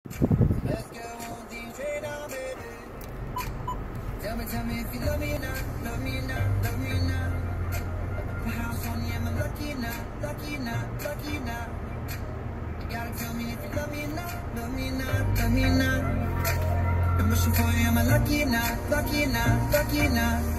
Let's go on the train now, baby. Tell me if you love me or not, love me or not, love me or not. The house on you, am I lucky or not, lucky or not, lucky or not? You gotta tell me if you love me or not, love me or not, love me or not. I'm wishing for you, am I lucky or not, lucky or not, lucky or not?